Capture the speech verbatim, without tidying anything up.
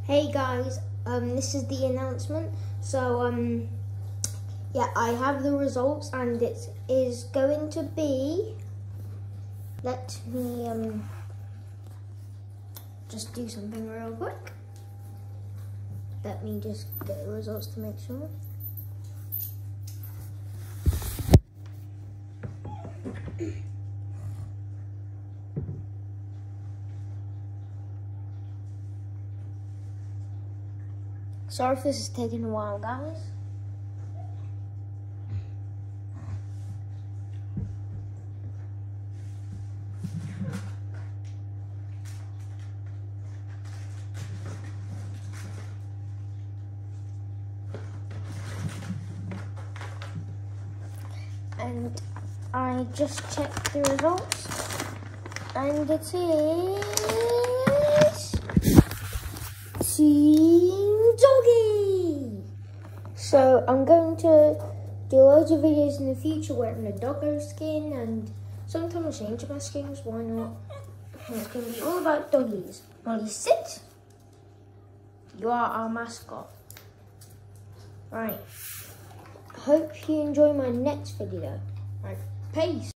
Hey guys, um, this is the announcement. So, um, yeah, I have the results and it is going to be, let me um, just do something real quick. Let me just get the results to make sure. Sorry if this is taking a while, guys. And I just checked the results, and it is Team Doggy. So I'm going to do loads of videos in the future wearing a doggo skin, and sometimes change my skins. Why not? And it's going to be all about doggies. Molly, sit. You are our mascot. Right. Hope you enjoy my next video. Right, peace.